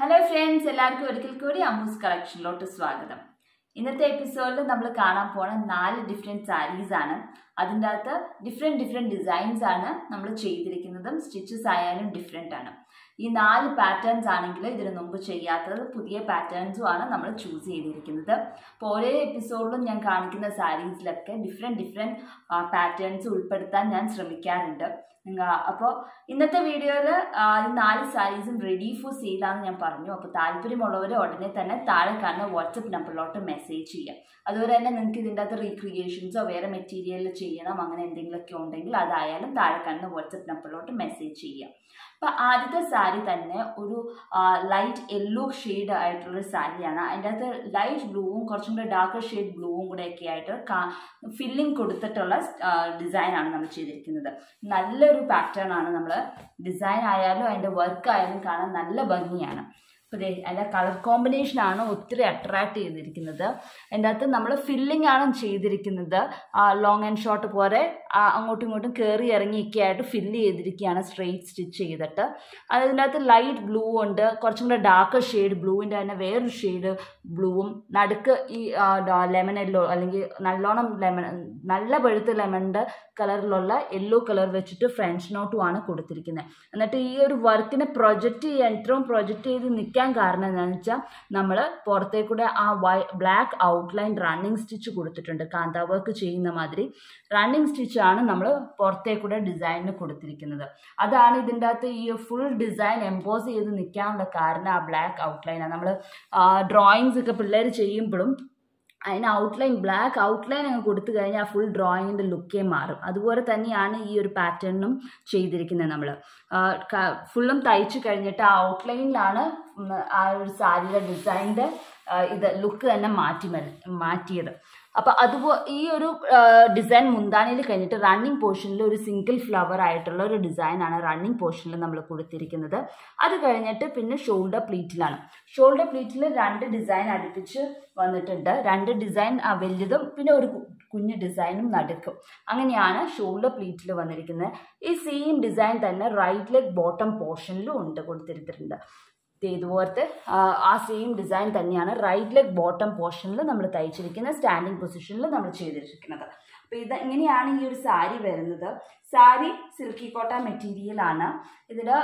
Hello friends, എല്ലാവർക്കും ഒരിക്കൽ കൂടി Ammus Collections സ്വാഗതം. ഇന്നത്തെ എപ്പിസോഡിൽ നമ്മൾ കാണാൻ പോണ 4 ഡിഫറെന്റ് സാരീസ് ആണ്. അതിന്റെ അകത്ത് ഡിഫറെന്റ് ഡിസൈൻസ് ആണ് നമ്മൾ ചെയ്തിരിക്കുന്നതും സ്റ്റിച്ചസ് ആയാലും ഡിഫറെന്റ് ആണ്. ഈ 4 പാറ്റേൺസ് ആണെങ്കിൽ ഇതിനു മുമ്പ് ചെയ്യാത്തത് പുതിയ പാറ്റേൺസും ആണ് നമ്മൾ ചൂസ് ചെയ്തിരിക്കുന്നത്. അപ്പോൾ ഓരോ എപ്പിസോഡിലും ഞാൻ കാണിക്കുന്ന സാരീസിലൊക്കെ ഡിഫറെന്റ് പാറ്റേൺസ് ഉൾപ്പെടുത്താൻ ഞാൻ ശ്രമിക്കാറുണ്ട്. അപ്പോൾ ഇന്നത്തെ വീഡിയോയിൽ ഈ 4 സാരീസും റെഡി ഫോർ സെയിലാണെന്ന് ഞാൻ പറഞ്ഞു. അപ്പോൾ താല്പര്യമുള്ളവർ ഉടനെ തന്നെ താഴെ കാണുന്ന വാട്സപ്പ് നമ്പറിലോട്ട് മെസ്സേജ് ചെയ്യാം. അതുപോലെ തന്നെ നിങ്ങൾക്ക് ഇതിൻ്റെ അകത്ത് റീക്രിയേഷൻസോ വേറെ മെറ്റീരിയൽ ചെയ്യണം അങ്ങനെ എന്തെങ്കിലുമൊക്കെ ഉണ്ടെങ്കിൽ അതായാലും താഴെ കാണുന്ന വാട്സപ്പ് നമ്പറിലോട്ട് മെസ്സേജ് ചെയ്യാം. അപ്പോൾ ആദ്യത്തെ സാരി തന്നെ ഒരു ലൈറ്റ് യെല്ലോ ഷെയ്ഡ് ആയിട്ടുള്ളൊരു സാരിയാണ്. അതിൻ്റെ അകത്ത് ലൈറ്റ് ബ്ലൂവും കുറച്ചും കൂടെ ഡാർക്കർ ഷെയ്ഡ് ബ്ലൂവും കൂടെ ഒക്കെ ആയിട്ട് ഫില്ലിംഗ് കൊടുത്തിട്ടുള്ള ഡിസൈനാണ് നമ്മൾ ചെയ്തിരിക്കുന്നത്. നല്ലൊരു പാറ്റേൺ ആണ്. നമ്മൾ ഡിസൈൻ ആയാലും അതിൻ്റെ വർക്ക് ആയാലും കാണാൻ നല്ല ഭംഗിയാണ്. അപ്പോൾ അതിൻ്റെ കളർ കോമ്പിനേഷനാണ് ഒത്തിരി അട്രാക്ട് ചെയ്തിരിക്കുന്നത്. അതിൻ്റെ അകത്ത് നമ്മൾ ഫില്ലിംഗ് ആണ് ചെയ്തിരിക്കുന്നത്. ലോങ് ആൻഡ് ഷോർട്ട് പോലെ അങ്ങോട്ടും ഇങ്ങോട്ടും കയറി ഇറങ്ങിയൊക്കെ ആയിട്ട് ഫില്ല് ചെയ്തിരിക്കുകയാണ് സ്ട്രെയിറ്റ് സ്റ്റിച്ച് ചെയ്തിട്ട്. അതിൻ്റെ അകത്ത് ലൈറ്റ് ബ്ലൂ ഉണ്ട്, കുറച്ചും കൂടെ ഡാർക്കർ ഷെയ്ഡ് ബ്ലൂവിൻ്റെ തന്നെ വേറൊരു ഷെയ്ഡ് ബ്ലൂവും, നടുക്ക് ഈ ലെമൺ യെല്ലോ അല്ലെങ്കിൽ നല്ലോണം നല്ല പഴുത്ത ലെമണിൻ്റെ കളറിലുള്ള യെല്ലോ കളർ വെച്ചിട്ട് ഫ്രഞ്ച് നോട്ടുമാണ് കൊടുത്തിരിക്കുന്നത്. എന്നിട്ട് ഈ ഒരു വർക്കിനെ ഇത്രയും പ്രൊജക്റ്റ് ചെയ്ത് നിൽക്കാൻ കാരണം എന്താണെന്ന് വെച്ചാൽ നമ്മൾ പുറത്തേക്കൂടെ ആ ബ്ലാക്ക് ഔട്ട്ലൈൻ റണ്ണിങ് സ്റ്റിച്ച് കൊടുത്തിട്ടുണ്ട്. കാന്ത വർക്ക് ചെയ്യുന്ന മാതിരി റണ്ണിങ് സ്റ്റിച്ചാണ് നമ്മൾ പുറത്തേക്കൂടെ ഡിസൈനിന് കൊടുത്തിരിക്കുന്നത്. അതാണ് ഇതിൻ്റെ അകത്ത് ഈ ഫുൾ ഡിസൈൻ എംപോസ് ചെയ്ത് നിൽക്കാനുള്ള കാരണം. ആ ബ്ലാക്ക് ഔട്ട്ലൈനാണ്. നമ്മൾ ഡ്രോയിങ്സ് ഒക്കെ പിള്ളേർ ചെയ്യുമ്പോഴും അതിന് ഔട്ട്ലൈൻ ബ്ലാക്ക് ഔട്ട്ലൈൻ അങ്ങ് കൊടുത്തു കഴിഞ്ഞാൽ ഫുൾ ഡ്രോയിങ്ങിൻ്റെ ലുക്കേ മാറും. അതുപോലെ തന്നെയാണ് ഈ ഒരു പാറ്റേണും ചെയ്തിരിക്കുന്നത്. നമ്മൾ ഫുള്ളും തയ്ച്ചു കഴിഞ്ഞിട്ട് ആ ഔട്ട്ലൈനിലാണ് ആ ഒരു സാരിയുടെ ഡിസൈനിൻ്റെ ഇത് ലുക്ക് തന്നെ മാറ്റിയത്. അപ്പോൾ ഈ ഒരു ഡിസൈൻ മുന്താണിയിൽ കഴിഞ്ഞിട്ട് റണ്ണിങ് പോർഷനിൽ ഒരു സിംഗിൾ ഫ്ലവർ ആയിട്ടുള്ള ഒരു ഡിസൈനാണ് റണ്ണിങ് പോർഷനിൽ നമ്മൾ കൊടുത്തിരിക്കുന്നത്. അത് കഴിഞ്ഞിട്ട് പിന്നെ ഷോൾഡർ പ്ലീറ്റിലാണ്. ഷോൾഡർ പ്ലീറ്റിൽ 2 ഡിസൈൻ അടുപ്പിച്ച് വന്നിട്ടുണ്ട്. 2 ഡിസൈൻ വലുതും പിന്നെ ഒരു കുഞ്ഞു ഡിസൈനും നടുക്കും. അങ്ങനെയാണ് ഷോൾഡർ പ്ലീറ്റിൽ വന്നിരിക്കുന്നത്. ഈ സെയിം ഡിസൈൻ തന്നെ റൈറ്റ് ലെഗ് ബോട്ടം പോർഷനിലും കൊടുത്തിരിച്ചിട്ടുണ്ട്. ഇതുപോലത്തെ ആ സെയിം ഡിസൈൻ തന്നെയാണ് റൈറ്റ് ലെഗ് ബോട്ടം പോർഷനിൽ നമ്മൾ തയ്ച്ചിരിക്കുന്നത്. സ്റ്റാൻഡിങ് പൊസിഷനിൽ നമ്മൾ ചെയ്തിരിക്കുന്നത്. അപ്പോൾ ഇങ്ങനെയാണ് ഈ ഒരു സാരി വരുന്നത്. സാരി സിൽക്കി കോട്ട മെറ്റീരിയലാണ്. ഇതിൻ്റെ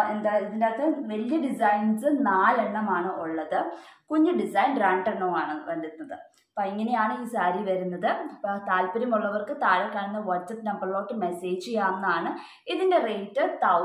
അകത്ത് വലിയ ഡിസൈൻസ് 4 എണ്ണമാണ് ഉള്ളത്. കുഞ്ഞു ഡിസൈൻ 2 എണ്ണമാണ് വരുന്നത്. അപ്പോൾ ഇങ്ങനെയാണ് ഈ സാരി വരുന്നത്. അപ്പോൾ താല്പര്യമുള്ളവർക്ക് താഴെ കാണുന്ന വാട്സപ്പ് നമ്പറിലോട്ട് മെസ്സേജ് ചെയ്യാവുന്നതാണ്. ഇതിൻ്റെ റേറ്റ്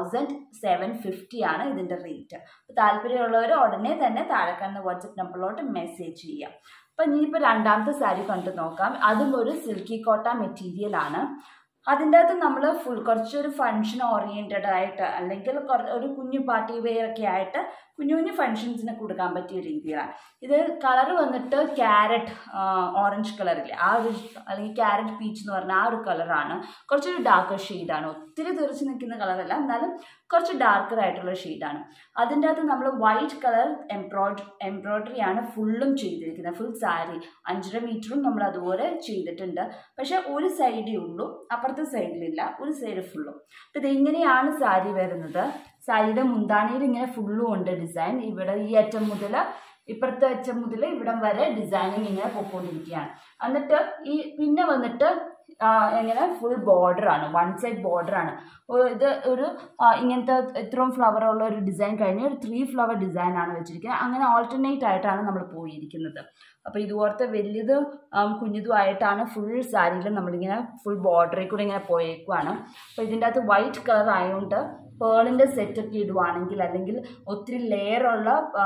1750 ആണ് ഇതിൻ്റെ റേറ്റ്. അപ്പോൾ താല്പര്യമുള്ളവർ ഉടനെ തന്നെ താഴെ കാണുന്ന വാട്സപ്പ് നമ്പറിലോട്ട് മെസ്സേജ് ചെയ്യാം. അപ്പം ഇനിയിപ്പോൾ രണ്ടാമത്തെ സാരി കണ്ടു നോക്കാം. അതും ഒരു സിൽക്കി കോട്ട മെറ്റീരിയലാണ്. അതിൻ്റെ അകത്ത് നമ്മൾ കുറച്ചൊരു ഫങ്ഷൻ ഓറിയൻറ്റഡ് ആയിട്ട് അല്ലെങ്കിൽ ഒരു കുഞ്ഞു പാർട്ടി വെയർ ഒക്കെ ആയിട്ട് കുഞ്ഞു ഫങ്ഷൻസിന് കൊടുക്കാൻ പറ്റിയ രീതിയിലാണ്. ഇത് കളർ വന്നിട്ട് ക്യാരറ്റ് ഓറഞ്ച് കളറില്ലേ ആ ഒരു അല്ലെങ്കിൽ ക്യാരറ്റ് പീച്ച് എന്ന് പറഞ്ഞാൽ ആ ഒരു കളറാണ്. കുറച്ചൊരു ഡാർക്കർ ഷെയ്ഡാണ്. ഒത്തിരി തെറിച്ച് നിൽക്കുന്ന കളറല്ല, എന്നാലും കുറച്ച് ഡാർക്കർ ആയിട്ടുള്ള ഷെയ്ഡാണ്. അതിൻ്റെ അകത്ത് നമ്മൾ വൈറ്റ് കളർ എംബ്രോയിഡറി ആണ് ഫുള്ളും ചെയ്തിരിക്കുന്നത്. ഫുൾ സാരി 5.5 മീറ്ററും നമ്മൾ അതുപോലെ ചെയ്തിട്ടുണ്ട്. പക്ഷെ ഒരു സൈഡേ ഉള്ളൂ, അപ്പുറത്തെ സൈഡിലില്ല, ഒരു സൈഡ് ഫുള്ളും. അപ്പം ഇതെങ്ങനെയാണ് സാരി വരുന്നത്. സാരിയുടെ മുന്താണിയിൽ ഇങ്ങനെ ഫുള്ളും ഉണ്ട് ഡിസൈൻ. ഇവിടെ ഈ അറ്റം മുതൽ ഇപ്പുറത്തെ അറ്റം മുതൽ ഇവിടം വരെ ഡിസൈനിങ് ഇങ്ങനെ പൊക്കോണ്ടിരിക്കുകയാണ്. എന്നിട്ട് പിന്നെ വന്നിട്ട് ഇങ്ങനെ ഫുൾ ബോർഡറാണ്, 1 സൈഡ് ബോർഡറാണ്. ഇത് ഒരു ഇങ്ങനത്തെ ഇത്രയും ഫ്ലവറുള്ള ഒരു ഡിസൈൻ കഴിഞ്ഞ് ഒരു 3 ഫ്ലവർ ഡിസൈനാണ് വെച്ചിരിക്കുന്നത്. അങ്ങനെ ഓൾട്ടർനേറ്റ് ആയിട്ടാണ് നമ്മൾ പോയിരിക്കുന്നത്. അപ്പോൾ ഇതുപോലത്തെ വലിയത് കുഞ്ഞിതും ആയിട്ടാണ് ഫുൾ സാരിയിൽ നമ്മളിങ്ങനെ ഫുൾ ബോർഡറിൽ കൂടെ ഇങ്ങനെ പോയേക്കുവാണ്. അപ്പോൾ ഇതിൻ്റെ അകത്ത് വൈറ്റ് കളർ ആയതുകൊണ്ട് പേളിൻ്റെ സെറ്റൊക്കെ ഇടുവാണെങ്കിൽ അല്ലെങ്കിൽ ഒത്തിരി ലെയറുള്ള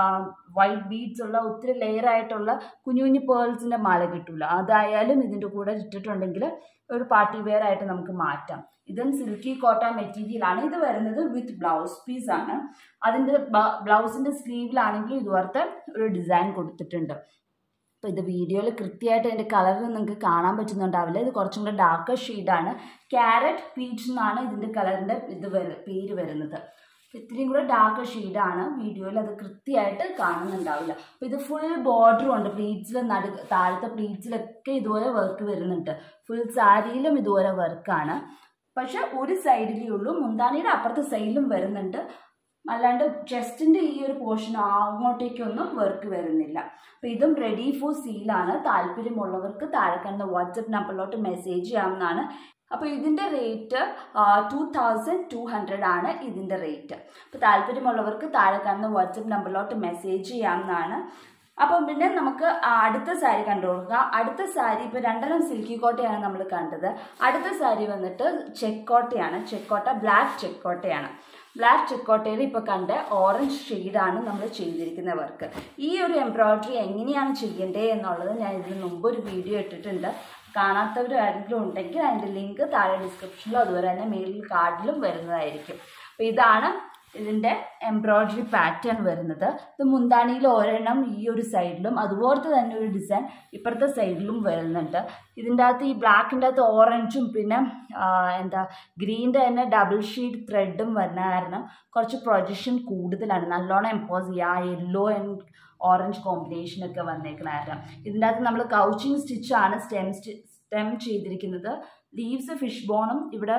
വൈറ്റ് ബീഡ്സ് ഉള്ള ഒത്തിരി ലെയറായിട്ടുള്ള കുഞ്ഞു പേൾസിൻ്റെ മാല കിട്ടില്ല. അതായാലും ഇതിൻ്റെ കൂടെ ഇട്ടിട്ടുണ്ടെങ്കിൽ ഒരു പാർട്ടി വെയർ ആയിട്ട് നമുക്ക് മാറ്റാം. ഇതും സിൽക്കി കോട്ട മെറ്റീരിയലാണ്. ഇത് വരുന്നത് വിത്ത് ബ്ലൗസ് പീസാണ്. അതിൻ്റെ ബ്ലൗസിൻ്റെ സ്ലീവിലാണെങ്കിൽ ഇതുപോലത്തെ ഒരു ഡിസൈൻ കൊടുത്തിട്ടുണ്ട്. അപ്പോൾ ഇത് വീഡിയോയിൽ കൃത്യമായിട്ട് അതിൻ്റെ കളർ നിങ്ങൾക്ക് കാണാൻ പറ്റുന്നുണ്ടാവില്ല. ഇത് കുറച്ചും കൂടെ ഡാർക്കർ ഷെയ്ഡാണ്. ക്യാരറ്റ് പീച്ച് എന്നാണ് ഇതിൻ്റെ കളറിൻ്റെ പേര് വരുന്നത്. ഇത്രയും കൂടെ ഡാർക്കർ ഷെയ്ഡാണ്. വീഡിയോയിൽ അത് കൃത്യമായിട്ട് കാണുന്നുണ്ടാവില്ല. അപ്പോൾ ഇത് ഫുൾ ബോർഡറും ഉണ്ട്. പ്ലീറ്റ്സിൽ താഴത്തെ പ്ലീറ്റ്സിലൊക്കെ ഇതുപോലെ വർക്ക് വരുന്നുണ്ട്. ഫുൾ സാരിയിലും ഇതുപോലെ വർക്കാണ്. പക്ഷെ ഒരു സൈഡിലേ ഉള്ളൂ. മുന്താണിയുടെ അപ്പുറത്തെ സൈഡിലും വരുന്നുണ്ട്. അല്ലാണ്ട് ചെസ്റ്റിൻ്റെ ഈ ഒരു പോർഷൻ അങ്ങോട്ടേക്കൊന്നും വർക്ക് വരുന്നില്ല. അപ്പോൾ ഇതും റെഡി ഫോർ സെയിലാണ്. താല്പര്യമുള്ളവർക്ക് താഴെ കാണുന്ന വാട്സപ്പ് നമ്പറിലോട്ട് മെസ്സേജ് ചെയ്യാവുന്നതാണ്. അപ്പോൾ ഇതിൻ്റെ റേറ്റ് 2200 ആണ് ഇതിൻ്റെ റേറ്റ്. അപ്പോൾ താല്പര്യമുള്ളവർക്ക് താഴെ കാണുന്ന വാട്സപ്പ് നമ്പറിലോട്ട് മെസ്സേജ് ചെയ്യാവുന്നതാണ്. അപ്പം പിന്നെ നമുക്ക് അടുത്ത സാരി കണ്ടു കൊടുക്കുക. അടുത്ത സാരി ഇപ്പോൾ രണ്ടെണ്ണം സിൽക്കി കോട്ടയാണ് നമ്മൾ കണ്ടത്. അടുത്ത സാരി വന്നിട്ട് ചെക്കോട്ടയാണ്. ചെക്കോട്ട ബ്ലാക്ക് ചെക്കോട്ടയാണ്. ബ്ലാക്ക് ചെക്കോട്ടയിൽ ഇപ്പോൾ കണ്ട ഓറഞ്ച് ഷെയ്ഡാണ് നമ്മൾ ചെയ്തിരിക്കുന്ന വർക്ക്. ഈ ഒരു എംബ്രോയിഡറി എങ്ങനെയാണ് ചെയ്യേണ്ടത് എന്നുള്ളത് ഞാൻ ഇതിന് മുമ്പ് ഒരു വീഡിയോ ഇട്ടിട്ടുണ്ട്. കാണാത്തവർ ആരെങ്കിലും ഉണ്ടെങ്കിൽ അതിൻ്റെ ലിങ്ക് താഴെ ഡിസ്ക്രിപ്ഷനിലും അതുപോലെ തന്നെ മെയിൽ കാർഡിലും വരുന്നതായിരിക്കും. അപ്പോൾ ഇതാണ് ഇതിൻ്റെ എംബ്രോയിഡറി പാറ്റേൺ വരുന്നത്. ഇത് മുന്താണിയിൽ ഒരെണ്ണം ഈ ഒരു സൈഡിലും അതുപോലത്തെ തന്നെ ഒരു ഡിസൈൻ ഇപ്പുറത്തെ സൈഡിലും വരുന്നുണ്ട്. ഇതിൻ്റെ അകത്ത് ഈ ബ്ലാക്കിൻ്റെ അകത്ത് ഓറഞ്ചും പിന്നെ ഗ്രീൻ്റെ തന്നെ ഡബിൾ ഷീഡ് ത്രെഡും വരുന്ന കാരണം കുറച്ച് പ്രൊജക്ഷൻ കൂടുതലാണ്. നല്ലോണം എംപോസ് ചെയ്യുക. യെല്ലോ ആൻഡ് ഓറഞ്ച് കോമ്പിനേഷനൊക്കെ വന്നേക്കുന്ന കാരണം ഇതിൻ്റെ അകത്ത് നമ്മൾ കൗച്ചിങ് സ്റ്റിച്ചാണ് സ്റ്റെം ചെയ്തിരിക്കുന്നത്. ലീവ്സ് ഫിഷ് ബോണും ഇവിടെ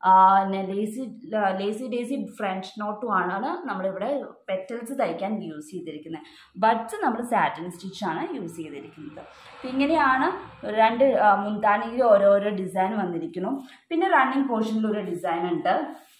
ലേസി ഡേസി ഫ്രഞ്ച് നോട്ടും ആണ് നമ്മളിവിടെ പെറ്റൽസ് തയ്ക്കാൻ യൂസ് ചെയ്തിരിക്കുന്നത്. ബഡ്സ് നമ്മൾ സാറ്റിൻ സ്റ്റിച്ചാണ് യൂസ് ചെയ്തിരിക്കുന്നത്. അപ്പം ഇങ്ങനെയാണ് രണ്ട് മുന്താണിയിൽ ഓരോരോ ഡിസൈൻ വന്നിരിക്കുന്നു. പിന്നെ റണ്ണിങ് പോർഷനിൽ ഒരു ഡിസൈൻ ഉണ്ട്.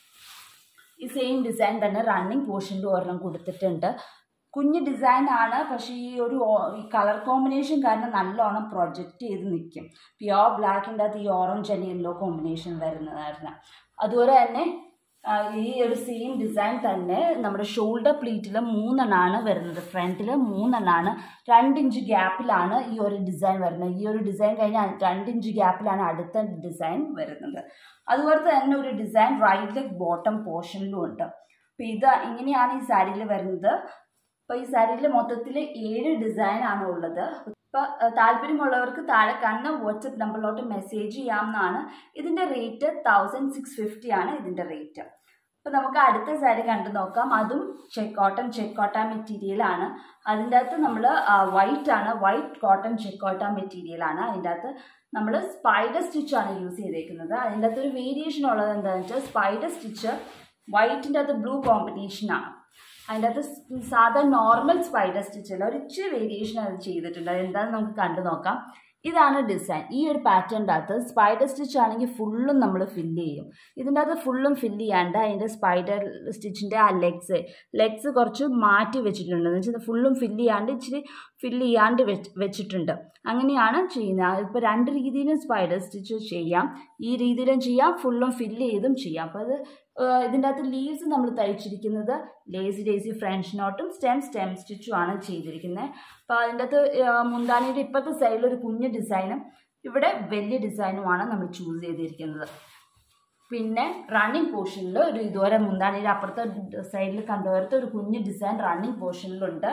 ഈ സെയിം ഡിസൈൻ തന്നെ റണ്ണിങ് പോർഷനിൽ ഒരെണ്ണം കൊടുത്തിട്ടുണ്ട്. കുഞ്ഞ് ഡിസൈനാണ്, പക്ഷേ ഈ ഒരു കളർ കോമ്പിനേഷൻ കാരണം നല്ലോണം പ്രൊജക്റ്റ് ചെയ്ത് നിൽക്കും. പ്യോർ ബ്ലാക്കിൻ്റെ അകത്ത് ഈ ഓറഞ്ച് ആൻഡ് യെല്ലോ കോമ്പിനേഷൻ വരുന്നതായിരുന്നു. അതുപോലെ തന്നെ ഈ ഒരു സെയിം ഡിസൈൻ തന്നെ നമ്മുടെ ഷോൾഡർ പ്ലീറ്റിൽ 3 വരുന്നത്. ഫ്രണ്ടിൽ 3 2 ഇഞ്ച് ഗ്യാപ്പിലാണ് ഈ ഒരു ഡിസൈൻ വരുന്നത്. ഈ ഒരു ഡിസൈൻ കഴിഞ്ഞാൽ 2 ഇഞ്ച് ഗ്യാപ്പിലാണ് അടുത്ത ഡിസൈൻ വരുന്നത്. അതുപോലെ തന്നെ ഒരു ഡിസൈൻ റൈറ്റ് ലെഗ് ബോട്ടം പോർഷനിലും ഉണ്ട്. അപ്പോൾ ഇത് ഇങ്ങനെയാണ് ഈ സാരിയിൽ വരുന്നത്. അപ്പോൾ ഈ സാരിയിൽ മൊത്തത്തിൽ 7 ഡിസൈനാണ് ഉള്ളത്. അപ്പോൾ താല്പര്യമുള്ളവർക്ക് താഴെ കാണുന്ന വാട്സപ്പ് നമ്പറിലോട്ട് മെസ്സേജ് ചെയ്യാവുന്നതാണ്. ഇതിൻ്റെ റേറ്റ് 1650 ആണ് ഇതിൻ്റെ റേറ്റ്. അപ്പോൾ നമുക്ക് അടുത്ത സാരി കണ്ടു നോക്കാം. അതും ചെക്കോട്ട മെറ്റീരിയലാണ്. അതിൻ്റെ അകത്ത് നമ്മൾ വൈറ്റ് കോട്ടൺ ചെക്കോട്ട മെറ്റീരിയലാണ്. അതിൻ്റെ അകത്ത് നമ്മൾ സ്പൈഡർ സ്റ്റിച്ചാണ് യൂസ് ചെയ്തേക്കുന്നത്. അതിൻ്റെ അകത്ത് ഒരു വേരിയേഷൻ ഉള്ളത് എന്താണെന്ന് വെച്ചാൽ സ്പൈഡർ സ്റ്റിച്ച് വൈറ്റിൻ്റെ അകത്ത് ബ്ലൂ കോമ്പിനേഷനാണ്. അതിൻ്റെ അകത്ത് സാധാ നോർമൽ സ്പൈഡർ സ്റ്റിച്ചല്ല, ഒരു ഇച്ചിരി വേരിയേഷൻ അത് ചെയ്തിട്ടുണ്ട്. അതെന്താണെന്ന് നമുക്ക് കണ്ടു നോക്കാം. ഇതാണ് ഡിസൈൻ. ഈ ഒരു പാറ്റേണിൻ്റെ അകത്ത് സ്പൈഡർ സ്റ്റിച്ച് ആണെങ്കിൽ ഫുള്ളും നമ്മൾ ഫില്ല് ചെയ്യും. ഇതിൻ്റെ അകത്ത് ഫുള്ളും ഫില്ല് ചെയ്യാണ്ട് അതിൻ്റെ സ്പൈഡർ സ്റ്റിച്ചിൻ്റെ ആ ലെഗ്സ് കുറച്ച് മാറ്റി വെച്ചിട്ടുണ്ട്. എന്ന് വെച്ചാൽ ഫുള്ളും ഫില്ല് ചെയ്യാണ്ട് ഇച്ചിരി ഫില്ല് ചെയ്യാണ്ട് വെച്ചിട്ടുണ്ട്. അങ്ങനെയാണ് ചെയ്യുന്നത്. ഇപ്പോൾ 2 രീതിയിലും സ്പൈഡർ സ്റ്റിച്ച് ചെയ്യാം. ഈ രീതിയിലും ചെയ്യാം, ഫുള്ളും ഫില്ല് ചെയ്തും ചെയ്യാം. അപ്പോൾ അത് ഇതിൻ്റെ അകത്ത് ലീവ്സ് നമ്മൾ തയ്ച്ചിരിക്കുന്നത് ലേസി ഫ്രഞ്ച് നോട്ടും സ്റ്റെം സ്റ്റിച്ചും ആണ് ചെയ്തിരിക്കുന്നത്. അപ്പോൾ അതിൻ്റെ അകത്ത് മുന്താണിയുടെ ഇപ്പോഴത്തെ സൈഡിൽ ഒരു കുഞ്ഞ് ഡിസൈനും ഇവിടെ വലിയ ഡിസൈനുമാണ് നമ്മൾ ചൂസ് ചെയ്തിരിക്കുന്നത്. പിന്നെ റണ്ണിങ് പോർഷനിൽ ഒരു ഇതുവരെ മുന്താണിയുടെ അപ്പുറത്തെ സൈഡിൽ കണ്ടുവരത്തെ ഒരു കുഞ്ഞ് ഡിസൈൻ റണ്ണിങ് പോർഷനിലുണ്ട്.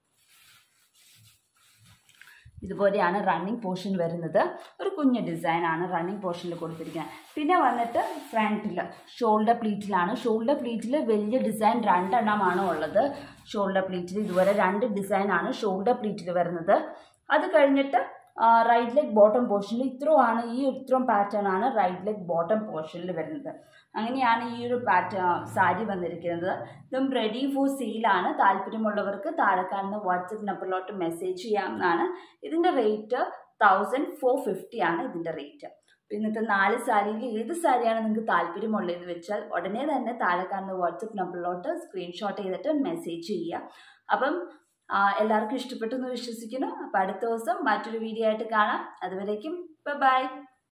ഇതുപോലെയാണ് റണ്ണിങ് പോർഷൻ വരുന്നത്. ഒരു കുഞ്ഞ് ഡിസൈനാണ് റണ്ണിങ് പോർഷനിൽ കൊടുത്തിരിക്കുന്നത്. പിന്നെ വന്നിട്ട് ഫ്രണ്ടിൽ ഷോൾഡർ പ്ലീറ്റിലാണ്. ഷോൾഡർ പ്ലീറ്റിൽ വലിയ ഡിസൈൻ 2 ഉള്ളത്. ഷോൾഡർ പ്ലീറ്റിൽ ഇതുവരെ 2 ഡിസൈനാണ് ഷോൾഡർ പ്ലീറ്റിൽ വരുന്നത്. അത് കഴിഞ്ഞിട്ട് റൈറ്റ് ലെഗ് ബോട്ടം പോർഷനിൽ ഇത്രയും പാറ്റേൺ ആണ് റൈറ്റ് ലെഗ് ബോട്ടം പോർഷനിൽ വരുന്നത്. അങ്ങനെയാണ് ഈ ഒരു സാരി വന്നിരിക്കുന്നത്. ഇതും റെഡി ഫോർ സെയിലാണ്. താല്പര്യമുള്ളവർക്ക് താഴെ കാണുന്ന വാട്സപ്പ് നമ്പറിലോട്ട് മെസ്സേജ് ചെയ്യാവുന്നതാണ്. ഇതിൻ്റെ റേറ്റ് 1450 ആണ് ഇതിൻ്റെ റേറ്റ്. അപ്പോൾ ഇന്നത്തെ 4 സാരിയിൽ ഏത് സാരിയാണ് നിങ്ങൾക്ക് താല്പര്യമുള്ളതെന്ന് വെച്ചാൽ ഉടനെ തന്നെ താഴെ കാണുന്ന വാട്സപ്പ് നമ്പറിലോട്ട് സ്ക്രീൻഷോട്ട് ചെയ്തിട്ട് മെസ്സേജ് ചെയ്യുക. അപ്പം എല്ലാവർക്കും ഇഷ്ടപ്പെട്ടു എന്ന് വിശ്വസിക്കുന്നു. അപ്പോൾ അടുത്ത ദിവസം മറ്റൊരു വീഡിയോ ആയിട്ട് കാണാം. അതുവരേക്കും ബൈ.